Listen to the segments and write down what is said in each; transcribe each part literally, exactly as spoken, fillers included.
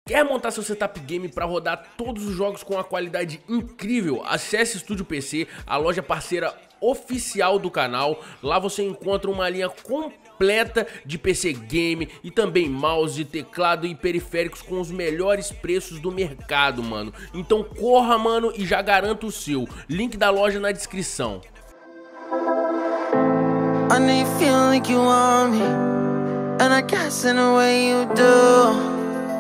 Quer montar seu setup game para rodar todos os jogos com uma qualidade incrível? Acesse Estúdio P C, a loja parceira oficial do canal. Lá você encontra uma linha completa de P C game e também mouse, teclado e periféricos com os melhores preços do mercado, mano. Então corra, mano, e já garanta o seu. Link da loja na descrição. I need feel like you want me, and I guess in a way you do.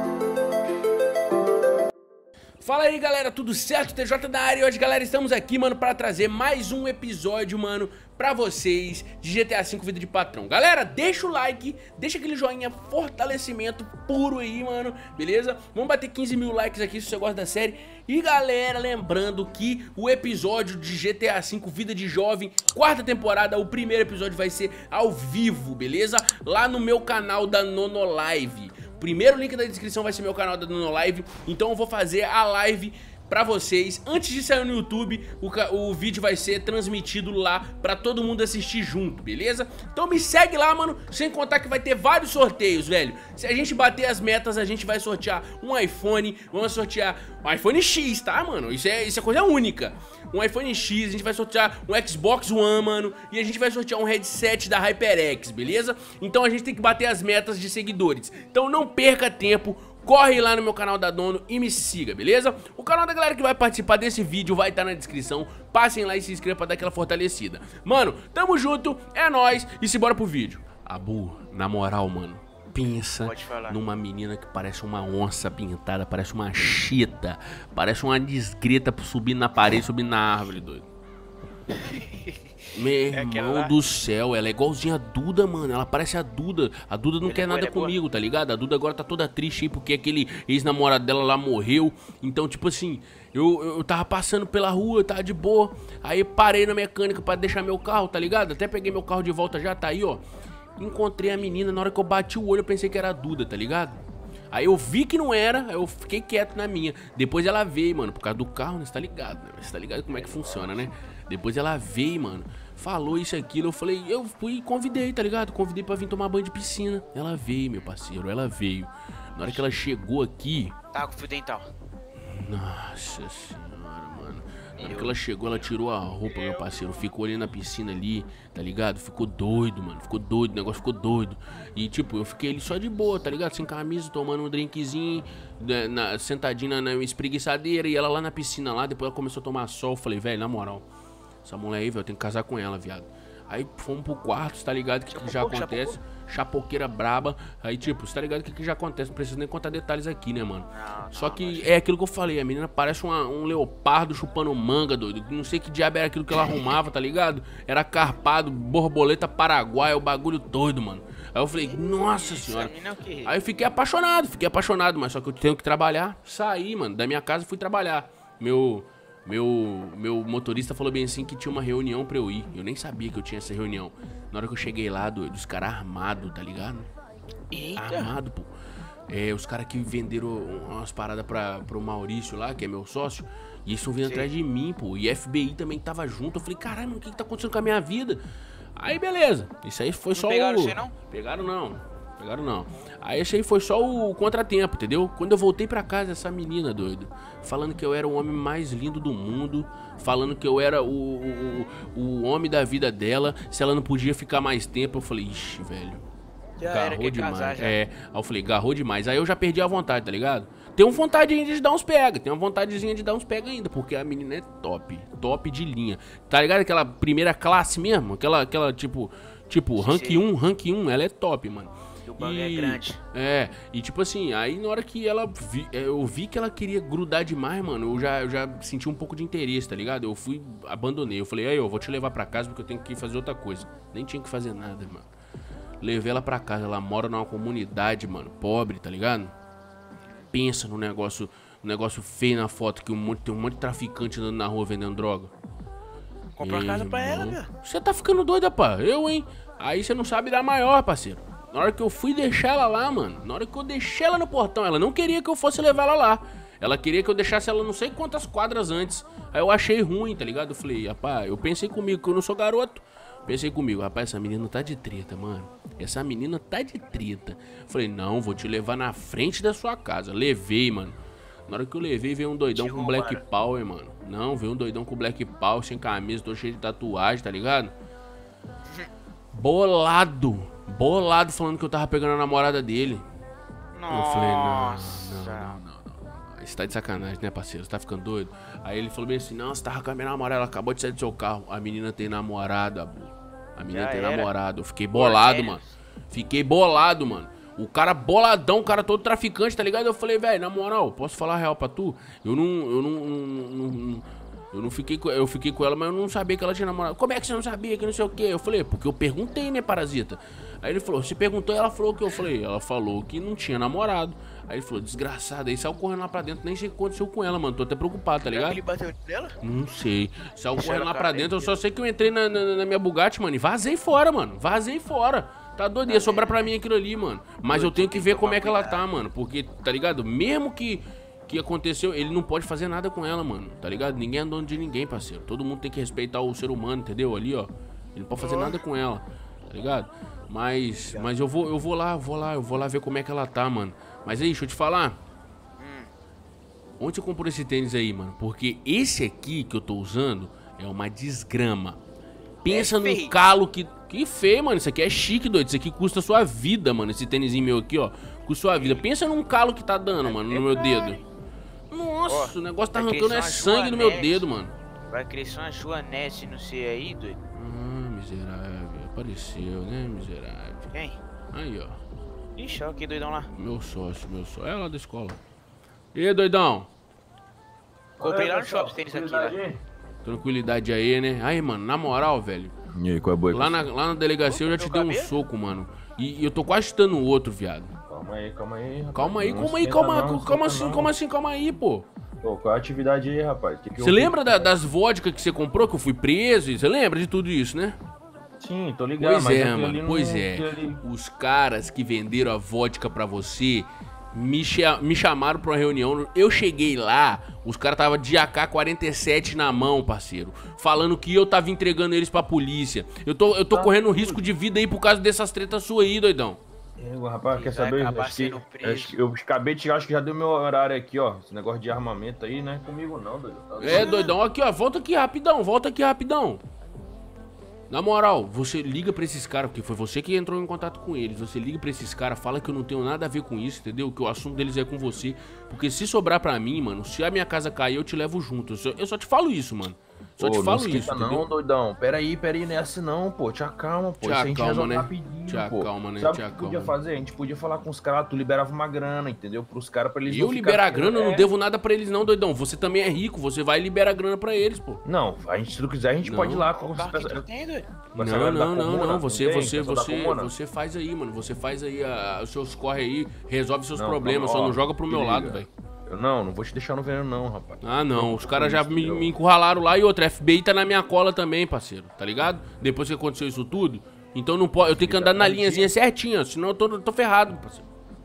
Fala aí, galera, tudo certo? T J da área. E hoje, galera, estamos aqui, mano, para trazer mais um episódio, mano, pra vocês de G T A cinco Vida de Patrão. Galera, deixa o like, deixa aquele joinha, fortalecimento puro aí, mano, beleza? Vamos bater quinze mil likes aqui se você gosta da série. E, galera, lembrando que o episódio de G T A cinco Vida de Jovem, quarta temporada, o primeiro episódio vai ser ao vivo, beleza? Lá no meu canal da Nonolive. Primeiro link da descrição vai ser meu canal da Nonolive. Então eu vou fazer a live pra vocês. Antes de sair no YouTube, o, o vídeo vai ser transmitido lá pra todo mundo assistir junto, beleza? Então me segue lá, mano. Sem contar que vai ter vários sorteios, velho. Se a gente bater as metas, a gente vai sortear um iPhone. Vamos sortear um iPhone X, tá, mano? Isso é, isso é coisa única. Um iPhone X, a gente vai sortear um Xbox One, mano. E a gente vai sortear um headset da HyperX, beleza? Então a gente tem que bater as metas de seguidores. Então não perca tempo. Corre lá no meu canal da Dono e me siga, beleza? O canal da galera que vai participar desse vídeo vai estar na descrição. Passem lá e se inscrevam pra dar aquela fortalecida. Mano, tamo junto, é nóis e se bora pro vídeo. Abu, na moral, mano, pensa numa menina que parece uma onça pintada, parece uma chita, parece uma desgreta subindo na parede, subindo na árvore, doido. Meu irmão do céu, ela é igualzinha a Duda, mano. Ela parece a Duda. A Duda não quer nada comigo, tá ligado? A Duda agora tá toda triste aí porque aquele ex-namorado dela lá morreu. Então, tipo assim, eu, eu tava passando pela rua, tava de boa. Aí parei na mecânica pra deixar meu carro, tá ligado? Até peguei meu carro de volta já, tá aí, ó. Encontrei a menina, na hora que eu bati o olho eu pensei que era a Duda, tá ligado? Aí eu vi que não era, aí eu fiquei quieto na minha. Depois ela veio, mano, por causa do carro, né? Você tá ligado, né? Você tá ligado como é que funciona, né? Depois ela veio, mano, falou isso e aquilo. Eu falei, eu fui e convidei, tá ligado? Convidei pra vir tomar banho de piscina. Ela veio, meu parceiro, ela veio. Na hora que ela chegou aqui... Tá com fio dental. Nossa senhora, mano. Na hora que ela chegou, ela tirou a roupa, meu parceiro. Ficou ali na piscina ali, tá ligado? Ficou doido, mano. Ficou doido, o negócio ficou doido. E tipo, eu fiquei ali só de boa, tá ligado? Sem camisa, tomando um drinkzinho, na, na, sentadinho na, na espreguiçadeira. E ela lá na piscina lá, depois ela começou a tomar sol. Eu falei, velho, na moral, essa mulher aí, velho, eu tenho que casar com ela, viado. Aí fomos pro quarto, tá ligado? O que, que já acontece? Chapocou. Chapoqueira braba. Aí, tipo, você tá ligado o que, que já acontece? Não preciso nem contar detalhes aqui, né, mano? Não, não, Só que é aquilo que eu falei. A menina parece uma, um leopardo chupando manga, doido. Não sei que diabo era aquilo que ela arrumava, tá ligado? Era carpado, borboleta paraguaia, o bagulho doido, mano. Aí eu falei, nossa senhora. Aí eu fiquei apaixonado, fiquei apaixonado. Mas só que eu tenho que trabalhar. Saí, mano, da minha casa e fui trabalhar. Meu... Meu, meu motorista falou bem assim que tinha uma reunião pra eu ir. Eu nem sabia que eu tinha essa reunião. Na hora que eu cheguei lá, doido, os caras armados, tá ligado? Eita. Armado, pô. É, os caras que venderam umas paradas pra, pro Maurício lá, que é meu sócio. E eles estão vindo Sim. atrás de mim, pô. E F B I também tava junto. Eu falei, caralho, o que que tá acontecendo com a minha vida? Aí, beleza. Isso aí foi não só pegaram o... Você, não? Pegaram não. Pegaram não. Aí esse aí foi só o contratempo, entendeu? Quando eu voltei pra casa, essa menina, doido, falando que eu era o homem mais lindo do mundo, falando que eu era o, o, o, o homem da vida dela, se ela não podia ficar mais tempo, eu falei, ixi, velho, já garrou demais. Casar, é, aí eu falei, garrou demais. Aí eu já perdi a vontade, tá ligado? Tenho vontade ainda de dar uns pega, tenho uma vontadezinha de dar uns pega ainda, porque a menina é top, top de linha. Tá ligado? Aquela primeira classe mesmo, aquela, aquela tipo, tipo, rank um, rank um, ela é top, mano. O bagulho é grande. É, e tipo assim, aí na hora que ela vi, eu vi que ela queria grudar demais, mano, eu já, eu já senti um pouco de interesse, tá ligado? Eu fui, abandonei, eu falei, aí, eu vou te levar pra casa porque eu tenho que fazer outra coisa. Nem tinha que fazer nada, mano. Levei ela pra casa, ela mora numa comunidade, mano, pobre, tá ligado? Pensa no negócio, um negócio feio na foto, que um monte, tem um monte de traficante andando na rua vendendo droga. Comprou a casa pra ela, meu. Você tá ficando doida, pá, eu, hein? Aí você não sabe dar maior, parceiro. Na hora que eu fui deixar ela lá, mano, na hora que eu deixei ela no portão, ela não queria que eu fosse levar ela lá. Ela queria que eu deixasse ela não sei quantas quadras antes. Aí eu achei ruim, tá ligado? Eu falei, rapaz, eu pensei comigo que eu não sou garoto. Pensei comigo, rapaz, essa menina tá de treta, mano. Essa menina tá de treta. Falei, não, vou te levar na frente da sua casa. Levei, mano. Na hora que eu levei, veio um doidão Te com Black roubaram. Power, mano. Não, veio um doidão com Black Power, sem camisa, tô cheio de tatuagem, tá ligado? Bolado. Bolado falando que eu tava pegando a namorada dele. Eu falei, não, não, Nossa. não, não, não, não. Você tá de sacanagem, né, parceiro? Você tá ficando doido? Aí ele falou bem assim, não, você tava com a minha namorada, ela acabou de sair do seu carro. A menina tem namorada, Abu. A menina Já tem era. namorado. Eu fiquei bolado, Sério? mano. Fiquei bolado, mano. O cara boladão, o cara todo traficante, tá ligado? Eu falei, velho, na moral, posso falar a real pra tu? Eu não, eu não, não, não, não eu não fiquei com, eu fiquei com ela, mas eu não sabia que ela tinha namorado. Como é que você não sabia que não sei o quê? Eu falei, porque eu perguntei, né, parasita? Aí ele falou, você perguntou e ela falou que eu falei, ela falou que não tinha namorado. Aí ele falou, desgraçado, aí saiu correndo lá pra dentro, nem sei o que aconteceu com ela, mano. Tô até preocupado, tá ligado? Ele bateu nela? Não sei. Saiu Deixa correndo ela lá pra caber dentro, eu aqui, só ó. sei que eu entrei na, na, na minha Bugatti, mano, e vazei fora, mano. Vazei fora. Tá doido, ia sobrar pra mim aquilo ali, mano. Mas eu tenho que ver como é que ela tá, mano. Porque, tá ligado? Mesmo que, que aconteceu, ele não pode fazer nada com ela, mano. Tá ligado? Ninguém é dono de ninguém, parceiro. Todo mundo tem que respeitar o ser humano, entendeu? Ali, ó. Ele não pode fazer nada com ela, tá ligado? Mas, mas eu vou, eu vou lá, vou lá, eu vou lá ver como é que ela tá, mano. Mas aí, deixa eu te falar. Onde você comprou esse tênis aí, mano? Porque esse aqui que eu tô usando é uma desgrama. Pensa É num feio. calo que... Que feio, mano. Isso aqui é chique, doido. Isso aqui custa sua vida, mano. Esse tênisinho meu aqui, ó. Custa sua vida. Pensa num calo que tá dando, mano, no meu dedo. Nossa, Ó, o negócio tá vai arrancando é crescer uma sangue no meu joanete. dedo, mano. Vai crescer uma joanete no C aí, doido. Ah, miserável. Apareceu, né, miserável. Quem? Aí, ó. Ixi, olha que doidão lá. Meu sócio, meu sócio. É lá da escola. E aí, doidão? Comprei lá no shopping esse tênis aqui, velho. Tranquilidade aí, né? Aí, mano, na moral, velho. E aí, qual é a boa? Lá na, lá na delegacia eu já Meu te dei um cabelo? soco, mano. E, e eu tô quase dando o outro, viado. Calma aí, calma aí, rapaz. Calma aí, Não calma aí, esquenta calma, não, calma esquenta assim, não. calma assim, calma aí, pô. Pô, qual é a atividade aí, rapaz? Que que Você eu- lembra da- das vodkas que você comprou, que eu fui preso? Você lembra de tudo isso, né? Sim, tô ligado, Pois mas é, aquilo mano, ali não- pois é. aquilo ali- Os caras que venderam a vodka pra você me, cha- me chamaram pra uma reunião. Eu cheguei lá, os caras tava de A K quarenta e sete na mão, parceiro. Falando que eu tava entregando eles pra polícia. Eu tô, eu tô Tá correndo tudo. risco de vida aí por causa dessas tretas suas aí, doidão. É, rapaz, quer Vai saber? acabar Acho que, sendo preso. acho que eu acabei de chegar, acho que já deu meu horário aqui, ó. Esse negócio de armamento aí, não é comigo não, doido. Tá É, doidão, aqui, ó, volta aqui rapidão, volta aqui rapidão. Na moral, você liga pra esses caras, porque foi você que entrou em contato com eles. Você liga pra esses caras, fala que eu não tenho nada a ver com isso, entendeu? Que o assunto deles é com você. Porque se sobrar pra mim, mano, se a minha casa cair, eu te levo junto. Eu só, eu só te falo isso, mano. Só Pô, te não falo esquenta isso, não, entendeu? doidão. Pera aí, pera aí, não é assim não, pô. Te acalma, pô. Te Isso a gente acalma, resolve né? rapidinho, Te pô. acalma, né? Sabe Te o que podia acalma. fazer? A gente podia falar com os caras, tu liberava uma grana, entendeu? Pros caras, pra eles Eu não liberar a ficar- grana, eu não É. devo nada pra eles não, doidão. Você também é rico, você vai liberar a grana pra eles, pô. Não, a gente, se tu quiser, a gente Não. pode ir lá Qual com carro que essa- tu tem, doido? com essa Não, galera da não, não, comuna, não. Você, tem? você, Pessoal da você, comuna? você faz aí, mano. Você faz aí a- os seus corre aí, resolve seus Não, problemas, calma, só ó, não joga pro se meu liga. lado, velho. Eu não, não vou te deixar no veneno não, rapaz. Ah, não, os caras já me, Eu- me encurralaram lá e outra, F B I tá na minha cola também, parceiro, tá ligado? Depois que aconteceu isso tudo, então não pode, eu tenho que andar na linhazinha certinha, senão eu tô, tô ferrado, parceiro.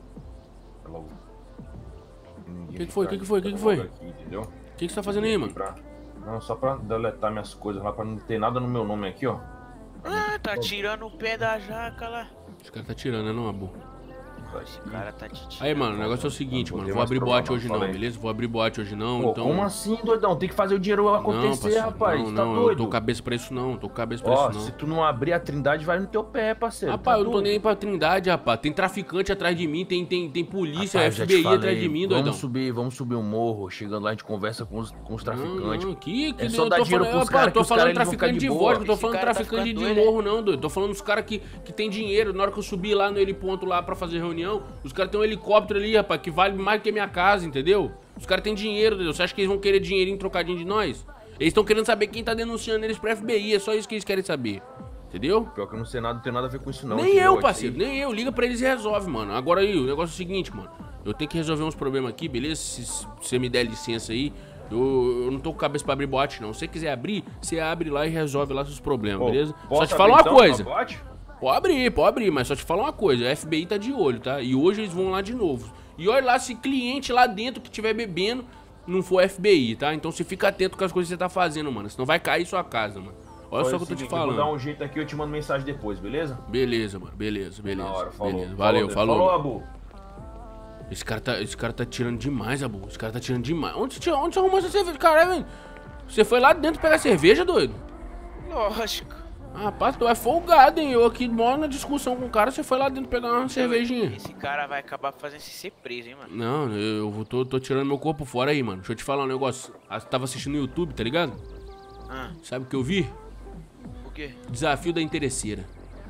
O Que que foi? Que que foi? Que que foi? Entendeu? O que, que você tá fazendo aí, mano? Pra- Não, só pra deletar minhas coisas lá, pra não ter nada no meu nome aqui, ó. Ah, tá tirando o pé da jaca lá. Os caras tá tirando, né, não, Abu? Esse cara tá te tirando. Aí, mano, o negócio é o seguinte, Não mano, tem vou mais abrir problema, boate hoje não, fala aí. beleza? Vou abrir boate hoje não, Pô, então... como assim, doidão? Tem que fazer o dinheiro Não, acontecer, parceiro, rapaz. não, tá não, eu doido? tô com cabeça pra isso não, tô com cabeça pra Ó, isso não. se tu não abrir a trindade, vai no teu pé, parceiro. Rapaz, tá eu não tô doido? nem aí pra Trindade, rapaz. Tem traficante atrás de mim, tem, tem, tem polícia, Rapaz, já te F B I falei, atrás de mim, doidão. Vamos subir, vamos subir um morro. Chegando lá, a gente conversa com os, com os traficantes. Não, não, que, que É só eu dar tô dinheiro falando, pros rapaz, caras, eu tô que os falando caras, eles vão ficar traficante de de boa. vodka, eu tô Esse falando cara tá traficante de ficando doido, morro não, doido. Tô falando os caras que, que tem dinheiro. Na hora que eu subir lá no heliponto lá pra fazer reunião, os caras tem um helicóptero ali, rapaz, que vale mais que a minha casa, entendeu? Os caras têm dinheiro, doido. Você acha que eles vão querer dinheirinho trocadinho de nós? Eles estão querendo saber quem tá denunciando eles pra F B I, é só isso que eles querem saber. Entendeu? Pior que eu não sei nada, não tem nada a ver com isso não. Nem entendeu? eu, parceiro, Aí- nem eu. Liga pra eles e resolve, mano. Agora aí, o negócio é o seguinte, mano. Eu tenho que resolver uns problemas aqui, beleza? Se se você me der licença aí, eu, eu não tô com cabeça pra abrir boate, não. Se você quiser abrir, você abre lá e resolve lá seus problemas, Pô, beleza? posso Só te abrir, falar uma então, coisa. uma boate? Pode abrir, pode abrir, mas só te falar uma coisa. A F B I tá de olho, tá? E hoje eles vão lá de novo. E olha lá se cliente lá dentro que tiver bebendo não for F B I, tá? Então você fica atento com as coisas que você tá fazendo, mano. Senão vai cair sua casa, mano. Olha só o que eu tô te falando. Eu vou dar um jeito aqui, eu te mando mensagem depois, beleza? Beleza, mano. Beleza, beleza. Na hora, falou. Beleza. Valeu, falou. Falou, Abu. Esse cara, tá, esse cara tá tirando demais, Abu. Esse cara tá tirando demais. Onde você, onde você arrumou essa cerveja? Caralho, velho. Você foi lá dentro pegar cerveja, doido? Lógico. Rapaz, tu é folgado, hein? Eu aqui moro na discussão com o cara, você foi lá dentro pegar uma cervejinha. Esse cara vai acabar fazendo se ser preso, hein, mano? Não, eu, eu tô, tô tirando meu corpo fora aí, mano. Deixa eu te falar um negócio. Eu tava assistindo no YouTube, tá ligado? Ah. Sabe o que eu vi? O quê? Desafio da interesseira.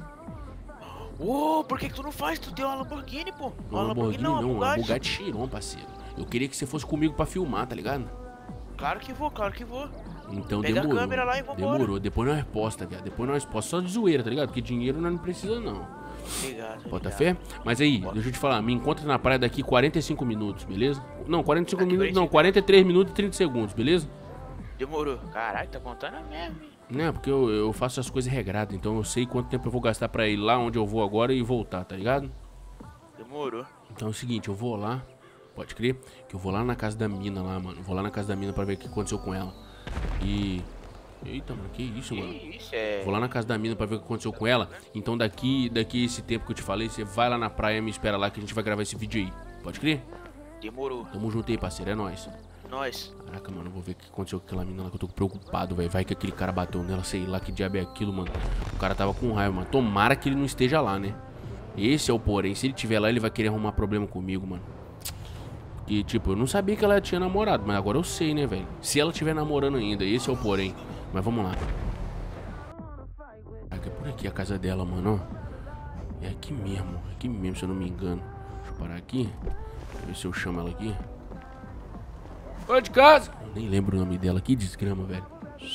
Ô, oh, por que que tu não faz? Tu tem uma Lamborghini, pô. Uma Lamborghini não, uma Bugatti. Bugatti Chiron, parceiro. Eu queria que você fosse comigo pra filmar, tá ligado? Claro que vou, claro que vou. Então Pega demorou. a câmera lá e vambora. Demorou, depois nós resposta, viado. Depois nós resposta só de zoeira, tá ligado? Porque dinheiro nós não precisa, não. Obrigado. Bota fé? Mas aí, Bota. deixa eu te falar, me encontra na praia daqui quarenta e cinco minutos, beleza? Não, quarenta e cinco minutos, não, quarenta e três minutos e trinta segundos, beleza? Demorou. Caralho, tá contando mesmo, hein? Não, porque eu, eu faço as coisas regradas, então eu sei quanto tempo eu vou gastar pra ir lá onde eu vou agora e voltar, tá ligado? Demorou. Então é o seguinte, eu vou lá, pode crer, que eu vou lá na casa da mina lá, mano. Vou lá na casa da mina pra ver o que aconteceu com ela. E... Eita, mano, que isso, mano? Que isso, é... Vou lá na casa da mina pra ver o que aconteceu com ela. Então daqui, daqui esse tempo que eu te falei, você vai lá na praia e me espera lá que a gente vai gravar esse vídeo aí. Pode crer? Demorou. Tamo junto aí, parceiro, é nóis. Nós. Caraca, mano, vou ver o que aconteceu com aquela mina lá que eu tô preocupado, velho. Vai que aquele cara bateu nela, sei lá que diabo é aquilo, mano. O cara tava com raiva, mano. Tomara que ele não esteja lá, né? Esse é o porém. Se ele estiver lá, ele vai querer arrumar problema comigo, mano. Porque, tipo, eu não sabia que ela tinha namorado, mas agora eu sei, né, velho? Se ela estiver namorando ainda, esse é o porém. Mas vamos lá. Caraca, é por aqui a casa dela, mano, ó. É aqui mesmo, é aqui mesmo, se eu não me engano. Deixa eu parar aqui. Deixa eu ver se eu chamo ela aqui. Ô, de casa! Eu nem lembro o nome dela. Que desgrama, velho.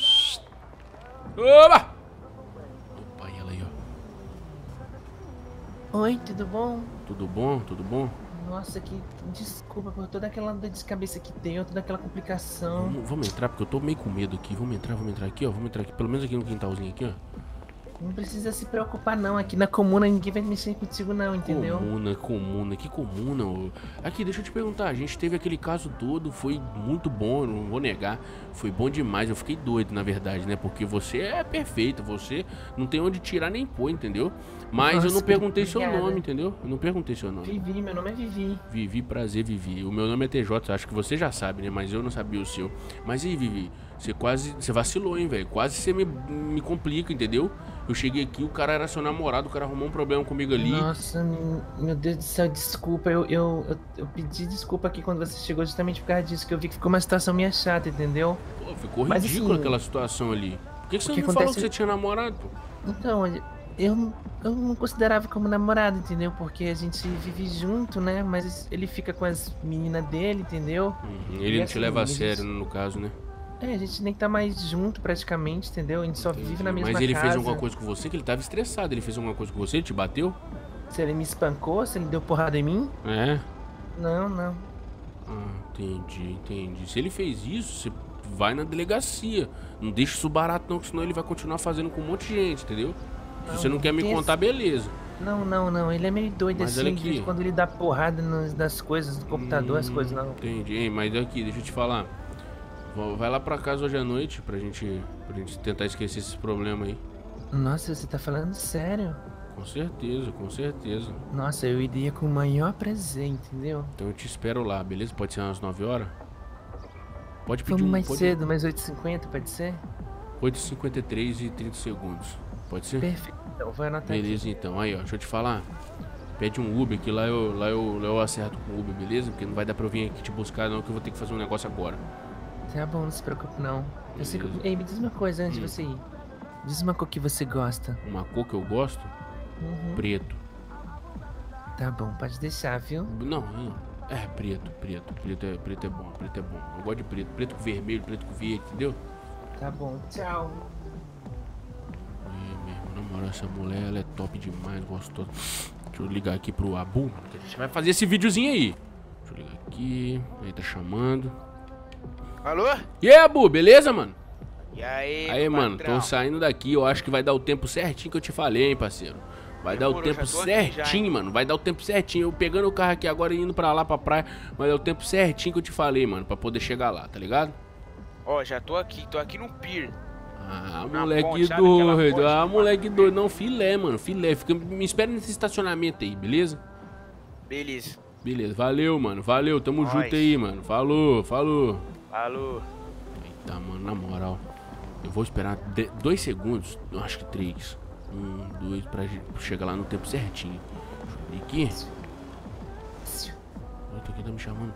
Oba! Opa, e ela aí, ó. Oi, tudo bom? Tudo bom? Tudo bom? Nossa, que desculpa por toda aquela dor de cabeça que tem, toda aquela complicação. Vamos, vamos entrar, porque eu tô meio com medo aqui. Vamos entrar, vamos entrar aqui, ó. Vamos entrar aqui, pelo menos aqui no quintalzinho aqui, ó. Não precisa se preocupar não, aqui na comuna ninguém vai mexer contigo não, entendeu? Comuna, comuna, que comuna, ô. Aqui, deixa eu te perguntar, a gente teve aquele caso todo, foi muito bom, eu não vou negar. Foi bom demais, eu fiquei doido, na verdade, né? Porque você é perfeito, você não tem onde tirar nem pôr, entendeu? Mas Nossa, eu não perguntei seu nome, entendeu? Eu não perguntei seu nome. Vivi, meu nome é Vivi. Vivi, prazer, Vivi. O meu nome é T J, acho que você já sabe, né? Mas eu não sabia o seu. Mas aí, Vivi, você quase, você vacilou, hein, velho? Quase você me, me complica, entendeu? Eu cheguei aqui, o cara era seu namorado, o cara arrumou um problema comigo ali. Nossa, meu Deus do céu, desculpa. Eu, eu, eu, eu pedi desculpa aqui quando você chegou justamente por causa disso, que eu vi que ficou uma situação meio chata, entendeu? Pô, ficou ridículo assim, aquela situação ali. Por que, que você não me acontece... falou que você tinha namorado, pô? Então, eu, eu não considerava como namorado, entendeu? Porque a gente vive junto, né? Mas ele fica com as meninas dele, entendeu? Uhum, ele e não assim, te leva a sério, gente... no caso, né? É, a gente nem tá mais junto praticamente, entendeu? A gente só Entendi. vive na mesma casa. Mas ele casa. fez alguma coisa com você? Que ele tava estressado. Ele fez alguma coisa com você? Ele te bateu? Se ele me espancou, se ele deu porrada em mim? É? Não, não. Ah, entendi, entendi. Se ele fez isso, você vai na delegacia. Não deixa isso barato não, senão ele vai continuar fazendo com um monte de gente, entendeu? Se você não quer me contar, beleza. Não, não, não. Ele é meio doido mas assim, de quando ele dá porrada nas, nas coisas, no computador, hum, as coisas não. Entendi. Ei, mas aqui, deixa eu te falar. Vai lá pra casa hoje à noite pra gente, pra gente tentar esquecer esses problemas aí. Nossa, você tá falando sério? Com certeza, com certeza. Nossa, eu iria com o maior prazer, entendeu? Então eu te espero lá, beleza? Pode ser umas nove horas? Pode pedir Vamos um... mais pode... cedo, mais oito e cinquenta, pode ser? oito e cinquenta e três e trinta segundos. Pode ser? Perfeito, então vou anotar beleza, aqui. Então. Aí, ó, deixa eu te falar. Pede um Uber, que lá eu, lá, eu, lá eu acerto com o Uber, beleza? Porque não vai dar pra eu vir aqui te buscar não, que eu vou ter que fazer um negócio agora. Tá bom, não se preocupe não. Eu sei que... Ei, me diz uma coisa antes hum. de você ir. Diz uma cor que você gosta. Uma cor que eu gosto? Uhum. Preto. Tá bom, pode deixar, viu? Não, não. É, preto, preto. Preto é, preto é bom, preto é bom. Eu gosto de preto. Preto com vermelho, preto com verde, entendeu? Tá bom, tchau. É mesmo, na moral, essa mulher, ela é top demais, gostosa. Deixa eu ligar aqui pro Abu, que a gente vai fazer esse videozinho aí. Deixa eu ligar aqui. Aí tá chamando. Alô? E aí, Abu, beleza, mano? E aí, Aí, mano, patrão? tô saindo daqui. Eu acho que vai dar o tempo certinho que eu te falei, hein, parceiro. Vai Demorou, dar o tempo certinho, já, mano. Vai dar o tempo certinho. Eu pegando o carro aqui agora e indo pra lá, pra praia. Vai dar o tempo certinho que eu te falei, mano. Pra poder chegar lá, tá ligado? Ó, já tô aqui. Tô aqui no pier. Ah, Na moleque ponte, sabe aquela doido. ponte Ah, que moleque passa doido. Não, filé, mano. Filé. Fica, me espera nesse estacionamento aí, beleza? Beleza. Beleza. Valeu, mano. Valeu. Tamo Nós. junto aí, mano. Falou, falou. Falou. Eita, mano, na moral. Eu vou esperar de- dois segundos. Eu acho que três. Um, dois, pra gente chegar lá no tempo certinho. Deixa eu ver aqui. Outro aqui tá me chamando.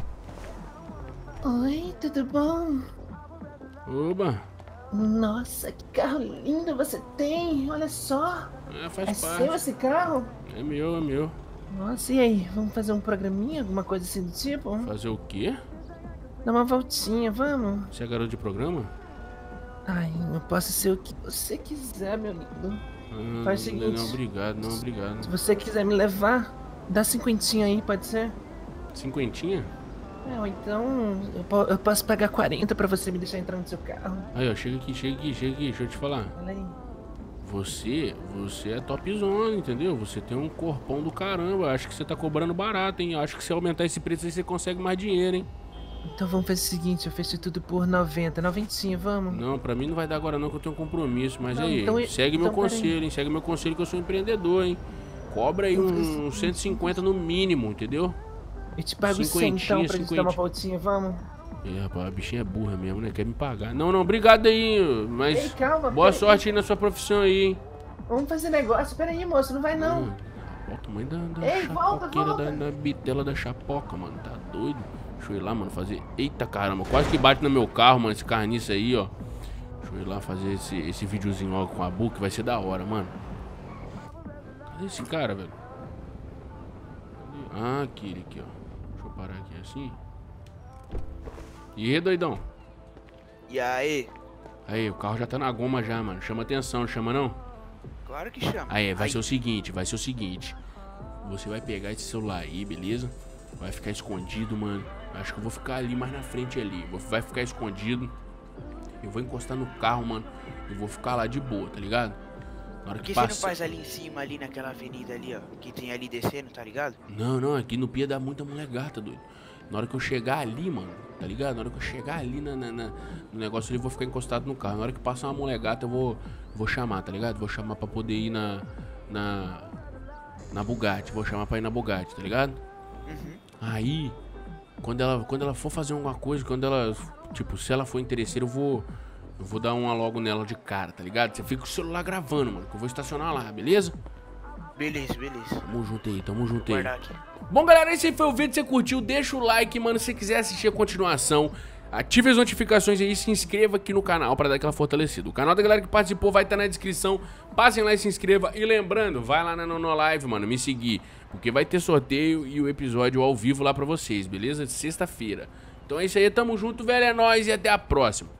Oi, tudo bom? Oba. Nossa, que carro lindo você tem, olha só. É, faz É parte. seu esse carro? É meu, é meu. Nossa, e aí, vamos fazer um programinha, alguma coisa assim do tipo? Fazer o quê? Dar uma voltinha, vamos? Você é garoto de programa? Ai, eu posso ser o que você quiser, meu lindo. Ah, Faz o não, seguinte. não, obrigado, não, obrigado. Se você quiser me levar, dá cinquentinha aí, pode ser? Cinquentinha? É, ou então eu, po- eu posso pagar quarenta pra você me deixar entrar no seu carro. Aí, ó, chega aqui, chega aqui, chega aqui, deixa eu te falar. Olha aí. Você, você é topzona, entendeu? Você tem um corpão do caramba. Acho que você tá cobrando barato, hein? Acho que se aumentar esse preço aí, você consegue mais dinheiro, hein? Então vamos fazer o seguinte, eu fecho tudo por noventa, noventinha, vamos? Não, pra mim não vai dar agora não, que eu tenho um compromisso. Mas Não, aí, então eu- segue meu então, peraí. conselho, hein? Segue meu conselho que eu sou empreendedor, hein? Cobra aí Eu fiz- uns cento e cinquenta no mínimo, entendeu? Eu te pago cem Cinquentinha, então pra gente dar uma cinquentinha. voltinha, vamos? É, rapaz, a bichinha é burra mesmo, né? Quer me pagar. Não, não, obrigado aí, mas Ei, calma, boa peraí. sorte aí na sua profissão aí, hein? Vamos fazer negócio, peraí moço, não vai não. Hum, Olha o tamanho da, da Ei, volta, chapoqueira, volta. Da, da bitela da chapoca, mano. Tá doido? Deixa eu ir lá, mano, fazer... Eita, caramba, quase que bate no meu carro, mano, esse carniça aí, ó. Deixa eu ir lá fazer esse, esse videozinho logo com a Bu, que vai ser da hora, mano. Cadê esse cara, velho? Cadê? Ah, aquele aqui, ó. Deixa eu parar aqui assim. E aí, doidão? E aí? Aí, o carro já tá na goma já, mano. Chama atenção, não chama não? Claro que chama. Aí, vai Ai, ser o seguinte, vai ser o seguinte. Você vai pegar esse celular aí, beleza? Vai ficar escondido, mano. Acho que eu vou ficar ali mais na frente ali. Vou- Vai ficar escondido. Eu vou encostar no carro, mano. Eu vou ficar lá de boa, tá ligado? Na hora Por que que você não passa. faz ali em cima, ali naquela avenida ali, ó? Que tem ali descendo, tá ligado? Não, não, aqui no Pia dá muita mulher gata, doido. Na hora que eu chegar ali, mano, tá ligado? Na hora que eu chegar ali na, na- na- no negócio ali, eu vou ficar encostado no carro. Na hora que passar uma mulher gata, eu vou, vou chamar, tá ligado? Vou chamar pra poder ir na. Na. Na Bugatti. Vou chamar pra ir na Bugatti, tá ligado? Uhum. Aí, quando ela, quando ela for fazer alguma coisa, quando ela. Tipo, se ela for interesseira, eu vou. Eu vou dar uma logo nela de cara, tá ligado? Você fica com o celular gravando, mano, que eu vou estacionar lá, beleza? Beleza, beleza. Tamo junto aí, tamo junto aí. Guardar aqui. Bom, galera, esse aí foi o vídeo. Se você curtiu, deixa o like, mano. Se você quiser assistir a continuação, ative as notificações aí e se inscreva aqui no canal pra dar aquela fortalecida. O canal da galera que participou vai estar na descrição. Passem lá e se inscreva. E lembrando, vai lá na Nono Live, mano, me seguir. Porque vai ter sorteio e o episódio ao vivo lá pra vocês, beleza? Sexta-feira. Então é isso aí, tamo junto, velho. É nóis e até a próxima.